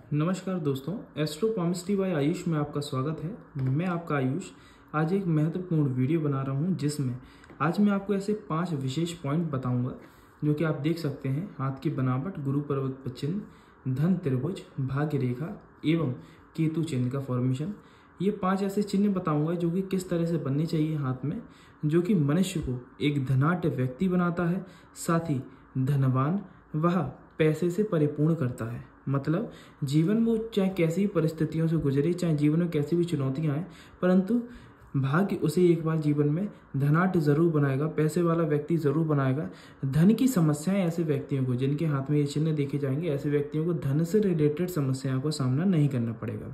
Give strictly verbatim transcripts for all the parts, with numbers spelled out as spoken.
नमस्कार दोस्तों, astro chemistry bye Ayush में आपका स्वागत है। मैं आपका आयुष आज एक महत्वपूर्ण वीडियो बना रहा हूं, जिसमें आज मैं आपको ऐसे पांच विशेष पॉइंट बताऊंगा जो कि आप देख सकते हैं। हाथ की बनावट, गुरु पर्वत पर चिन्ह, धन त्रिभुज, भाग्य रेखा एवं केतु चिन्ह का फॉर्मेशन। ये पांच ऐसे चिन्ह बताऊंगा जो कि किस तरह से बनने चाहिए हाथ में, जो कि मनुष्य को एक धनाढ्य व्यक्ति बनाता है, साथ ही धनवान वह पैसे से परिपूर्ण करता है। मतलब जीवन में चाहे कैसी भी परिस्थितियों से गुजरे, चाहे जीवन में कैसी भी चुनौतियां आए, परंतु भाग्य उसे एक बार जीवन में धनाढ्य जरूर बनाएगा, पैसे वाला व्यक्ति जरूर बनाएगा। धन की समस्याएं ऐसे व्यक्तियों को, जिनके हाथ में ये चिन्ह देखे जाएंगे, ऐसे व्यक्तियों को धन से रिलेटेड समस्याओं का सामना नहीं करना पड़ेगा।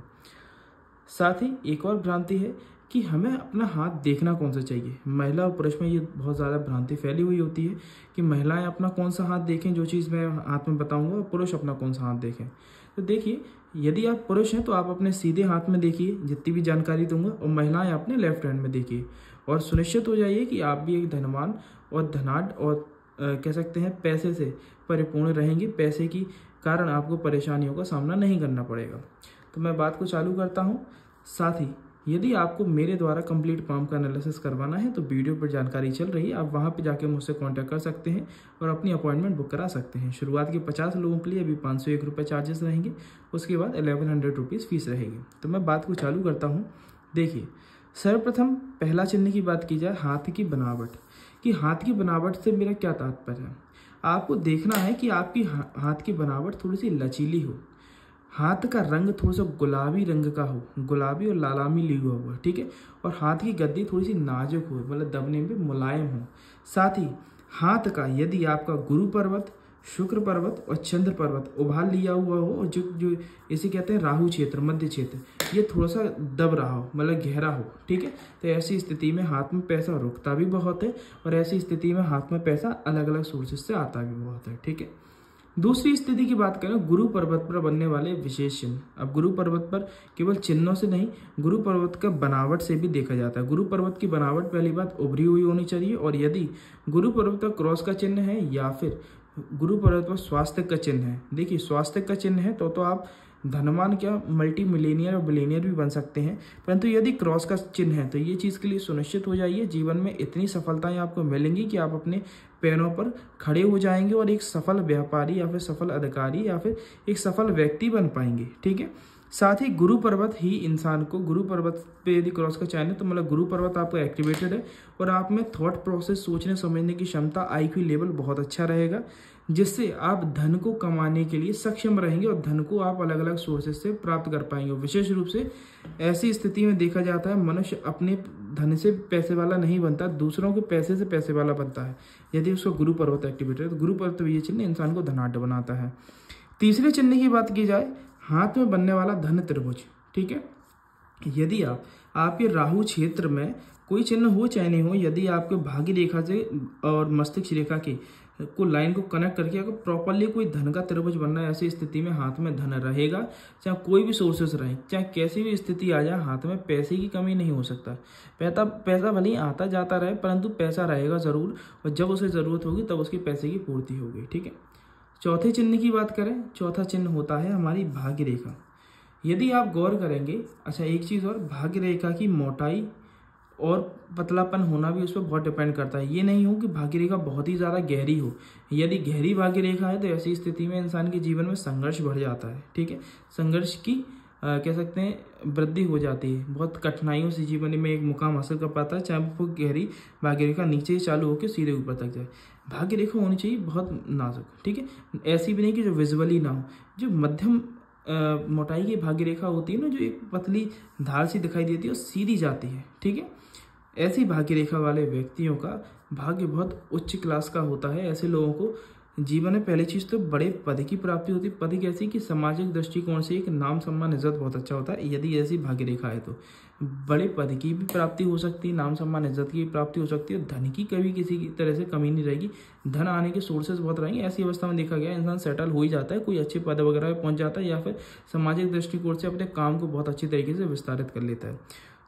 साथ ही एक और भ्रांति है कि हमें अपना हाथ देखना कौन सा चाहिए। महिला और पुरुष में ये बहुत ज़्यादा भ्रांति फैली हुई होती है कि महिलाएं अपना कौन सा हाथ देखें, जो चीज़ मैं हाथ में बताऊंगा, और पुरुष अपना कौन सा हाथ देखें। तो देखिए, यदि आप पुरुष हैं तो आप अपने सीधे हाथ में देखिए जितनी भी जानकारी दूंगा, और महिलाएं अपने लेफ्ट हैंड में देखिए, और सुनिश्चित हो जाइए कि आप भी एक धनवान और धनाढ्य और आ, कह सकते हैं पैसे से परिपूर्ण रहेंगे। पैसे की कारण आपको परेशानियों का सामना नहीं करना पड़ेगा। तो मैं बात को चालू करता हूँ। साथ ही यदि आपको मेरे द्वारा कंप्लीट पाम का एनालिसिस करवाना है तो वीडियो पर जानकारी चल रही है, आप वहां पे जाके मुझसे कांटेक्ट कर सकते हैं और अपनी अपॉइंटमेंट बुक करा सकते हैं। शुरुआत के पचास लोगों के लिए अभी पाँच सौ एक रुपये चार्जेस रहेंगे, उसके बाद एलेवन हंड्रेड रुपीज़ फीस रहेगी। तो मैं बात को चालू करता हूँ। देखिए, सर्वप्रथम पहला चिन्ह की बात की जाए, हाथ की बनावट। कि हाथ की बनावट से मेरा क्या तात्पर्य है, आपको देखना है कि आपकी हाथ की बनावट थोड़ी सी लचीली हो, हाथ का रंग थोड़ा सा गुलाबी रंग का हो, गुलाबी और लालामी लिया हुआ, ठीक है, और हाथ की गद्दी थोड़ी सी नाजुक हो, मतलब दबने में मुलायम हो। साथ ही हाथ का यदि आपका गुरु पर्वत, शुक्र पर्वत और चंद्र पर्वत उभार लिया हुआ हो, और जो जो इसे कहते हैं राहु क्षेत्र, मध्य क्षेत्र, ये थोड़ा सा दब रहा हो, मतलब गहरा हो, ठीक है, तो ऐसी स्थिति में हाथ में पैसा रुकता भी बहुत है, और ऐसी स्थिति में हाथ में पैसा अलग अलग सोर्सेज से आता भी बहुत है, ठीक है। दूसरी स्थिति की बात करें, गुरु पर्वत पर बनने वाले विशेष चिन्ह। अब गुरु पर्वत पर केवल चिन्हों से नहीं, गुरु पर्वत का बनावट से भी देखा जाता है। गुरु पर्वत की बनावट पहली बात उभरी हुई होनी चाहिए, और यदि गुरु पर्वत पर क्रॉस का चिन्ह है या फिर गुरु पर्वत पर स्वास्थ्य का चिन्ह है, देखिए स्वास्थ्य का चिन्ह है तो तो आप धनवान क्या मल्टी मिलेनियर और बिलेनियर भी बन सकते हैं। परंतु यदि क्रॉस का चिन्ह है तो ये चीज़ के लिए सुनिश्चित हो जाइए, जीवन में इतनी सफलताएं आपको मिलेंगी कि आप अपने पैरों पर खड़े हो जाएंगे और एक सफल व्यापारी या फिर सफल अधिकारी या फिर एक सफल व्यक्ति बन पाएंगे, ठीक है। साथ ही गुरु पर्वत ही इंसान को, गुरु पर्वत पे यदि क्रॉस का चयन है तो मतलब गुरु पर्वत आपको एक्टिवेटेड है, और आप में थॉट प्रोसेस, सोचने समझने की क्षमता, आई क्यू लेवल बहुत अच्छा रहेगा, जिससे आप धन को कमाने के लिए सक्षम रहेंगे और धन को आप अलग अलग सोर्सेज से प्राप्त कर पाएंगे। विशेष रूप से ऐसी स्थिति में देखा जाता है मनुष्य अपने धन से पैसे वाला नहीं बनता, दूसरों के पैसे से पैसे वाला बनता है यदि उसका गुरु पर्वत एक्टिवेटेड है। तो गुरु पर्वत ये चिन्ह इंसान को धनाढ्य बनाता है। तीसरे चिन्ह की बात की जाए, हाथ में बनने वाला धन त्रिभुज, ठीक है। यदि आप आपके राहु क्षेत्र में कोई चिन्ह हो चाहे नहीं हो, यदि आपके भाग्य रेखा से और मस्तिष्क रेखा की को लाइन को कनेक्ट करके अगर प्रॉपरली कोई धन का त्रिभुज बनना है, ऐसी स्थिति में हाथ में धन रहेगा, चाहे कोई भी सोर्सेस रहे, चाहे कैसी भी स्थिति आ जाए, हाथ में पैसे की कमी नहीं हो सकता। पैसा पैसा भले ही आता जाता रहे, परंतु पैसा रहेगा जरूर, और जब उसे जरूरत होगी तब उसकी पैसे की पूर्ति होगी, ठीक है। चौथे चिन्ह की बात करें, चौथा चिन्ह होता है हमारी भाग्य रेखा। यदि आप गौर करेंगे, अच्छा एक चीज़ और, भाग्य रेखा की मोटाई और पतलापन होना भी उस पर बहुत डिपेंड करता है। ये नहीं हो कि भाग्य रेखा बहुत ही ज़्यादा गहरी हो। यदि गहरी भाग्य रेखा है तो ऐसी स्थिति में इंसान के जीवन में संघर्ष बढ़ जाता है, ठीक है, संघर्ष की आ, कह सकते हैं वृद्धि हो जाती है, बहुत कठिनाइयों से जीवन में एक मुकाम हासिल कर पाता है, चाहे वो गहरी भाग्य रेखा नीचे चालू होकर सीधे ऊपर तक जाए। भाग्य रेखा होनी चाहिए बहुत नाजुक, ठीक है, ऐसी भी नहीं कि जो विजुअली ना हो, जो मध्यम मोटाई की भाग्य रेखा होती है ना, जो एक पतली धार सी दिखाई देती है और सीधी जाती है, ठीक है, ऐसी भाग्य रेखा वाले व्यक्तियों का भाग्य बहुत उच्च क्लास का होता है। ऐसे लोगों को जीवन में पहली चीज तो बड़े पद की प्राप्ति होती है। पद कैसी कि सामाजिक दृष्टिकोण से एक नाम, सम्मान, इज्जत बहुत अच्छा होता है। यदि ऐसी भाग्य रेखा है तो बड़े पद की भी प्राप्ति हो सकती है, नाम, सम्मान, इज्जत की भी प्राप्ति हो सकती है, धन की कभी किसी की तरह से कमी नहीं रहेगी, धन आने के सोर्सेज बहुत रहेंगे। ऐसी अवस्था में देखा गया इंसान सेटल हो ही जाता है, कोई अच्छे पद वगैरह में पहुंच जाता है, या फिर सामाजिक दृष्टिकोण से अपने काम को बहुत अच्छी तरीके से विस्तारित कर लेता है।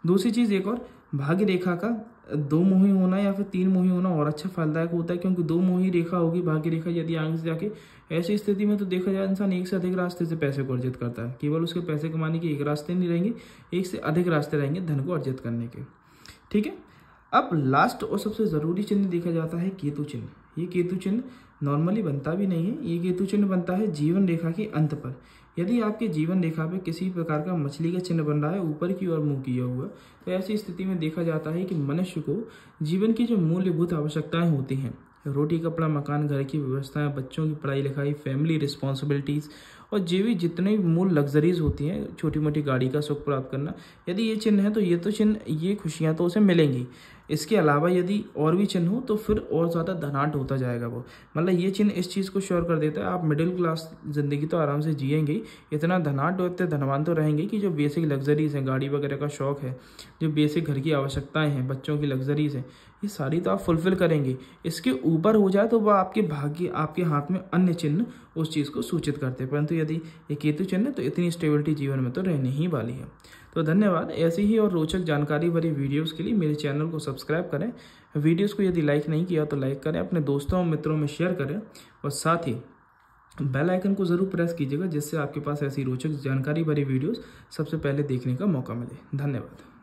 दूसरी चीज़ एक और, भाग्य रेखा का दो मुही होना या फिर तीन मुही होना और अच्छा फलदायक होता है, क्योंकि दो मुही रेखा होगी भाग्य रेखा यदि आगे से जाके, ऐसी स्थिति में तो देखा जाए इंसान एक से अधिक रास्ते से पैसे को अर्जित करता है। केवल उसके पैसे कमाने के एक रास्ते नहीं रहेंगे, एक से अधिक रास्ते रहेंगे धन को अर्जित करने के। ठीक है, अब लास्ट और सबसे ज़रूरी चिन्ह देखा जाता है केतु चिन्ह। ये केतु चिन्ह नॉर्मली बनता भी नहीं है, ये केतु चिन्ह बनता है जीवन रेखा के अंत पर। यदि आपके जीवन रेखा पे किसी प्रकार का मछली का चिन्ह बन रहा है ऊपर की ओर मुंह किया हुआ, तो ऐसी स्थिति में देखा जाता है कि मनुष्य को जीवन की जो मूल्यभूत आवश्यकताएं होती हैं, रोटी कपड़ा मकान घर की व्यवस्थाएं, बच्चों की पढ़ाई लिखाई, फैमिली रिस्पॉन्सिबिलिटीज़ और जो भी जितने मूल लग्जरीज होती हैं, छोटी मोटी गाड़ी का सुख प्राप्त करना, यदि ये चिन्ह है तो ये तो चिन्ह ये खुशियाँ तो उसे मिलेंगी। इसके अलावा यदि और भी चिन्ह हो तो फिर और ज़्यादा धनाढ्य होता जाएगा वो। मतलब ये चिन्ह इस चीज़ को श्योर कर देता है आप मिडिल क्लास ज़िंदगी तो आराम से जिएंगे, इतना धनाढ्य और इतने धनवान तो रहेंगे कि जो बेसिक लग्जरीज हैं, गाड़ी वगैरह का शौक है, जो बेसिक घर की आवश्यकताएं हैं, बच्चों की लग्जरीज हैं, ये सारी तो आप फुलफिल करेंगे। इसके ऊपर हो जाए तो वह आपके भाग्य, आपके हाथ में अन्य चिन्ह उस चीज़ को सूचित करते हैं। परंतु यदि ये केतु चिन्ह है तो इतनी स्टेबिलिटी जीवन में तो रहने ही वाली है। तो धन्यवाद। ऐसी ही और रोचक जानकारी भरी वीडियोस के लिए मेरे चैनल को सब्सक्राइब करें। वीडियोस को यदि लाइक नहीं किया तो लाइक करें, अपने दोस्तों और मित्रों में शेयर करें और साथ ही बेल आइकन को ज़रूर प्रेस कीजिएगा, जिससे आपके पास ऐसी रोचक जानकारी भरी वीडियोस सबसे पहले देखने का मौका मिले। धन्यवाद।